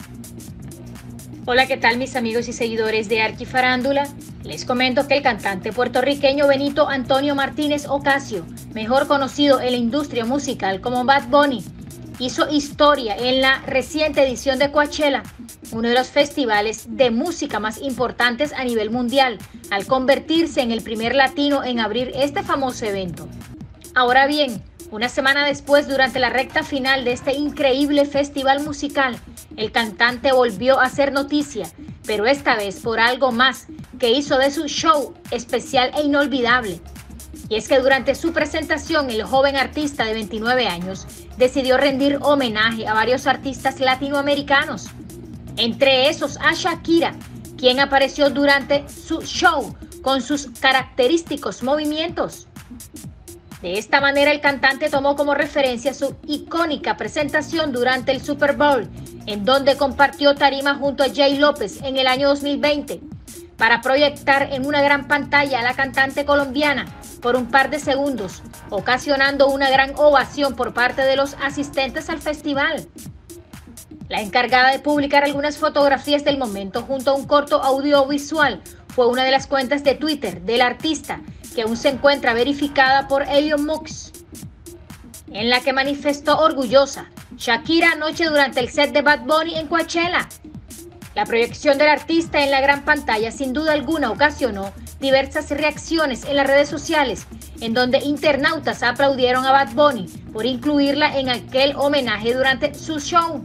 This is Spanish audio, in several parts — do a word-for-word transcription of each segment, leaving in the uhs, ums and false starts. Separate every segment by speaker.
Speaker 1: Hola, ¿qué tal mis amigos y seguidores de Arquifarándula? Les comento que el cantante puertorriqueño Benito Antonio Martínez Ocasio, mejor conocido en la industria musical como Bad Bunny, hizo historia en la reciente edición de Coachella, uno de los festivales de música más importantes a nivel mundial, al convertirse en el primer latino en abrir este famoso evento. Ahora bien, una semana después, durante la recta final de este increíble festival musical, el cantante volvió a hacer noticia, pero esta vez por algo más que hizo de su show especial e inolvidable. Y es que durante su presentación, el joven artista de veintinueve años decidió rendir homenaje a varios artistas latinoamericanos, entre esos a Shakira, quien apareció durante su show con sus característicos movimientos. De esta manera, el cantante tomó como referencia su icónica presentación durante el Super Bowl, en donde compartió tarima junto a Jay López en el año dos mil veinte, para proyectar en una gran pantalla a la cantante colombiana por un par de segundos, ocasionando una gran ovación por parte de los asistentes al festival. La encargada de publicar algunas fotografías del momento junto a un corto audiovisual fue una de las cuentas de Twitter del artista, que aún se encuentra verificada por Elon Musk, en la que manifestó orgullosa: Shakira anoche durante el set de Bad Bunny en Coachella. La proyección del artista en la gran pantalla sin duda alguna ocasionó diversas reacciones en las redes sociales, en donde internautas aplaudieron a Bad Bunny por incluirla en aquel homenaje durante su show.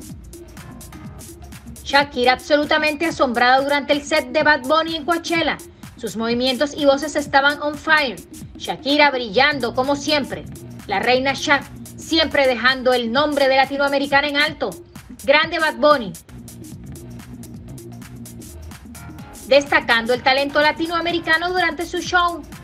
Speaker 1: Shakira absolutamente asombrada durante el set de Bad Bunny en Coachella. Sus movimientos y voces estaban on fire. Shakira brillando como siempre. La reina Shak siempre dejando el nombre de latinoamericana en alto. Grande Bad Bunny. Destacando el talento latinoamericano durante su show.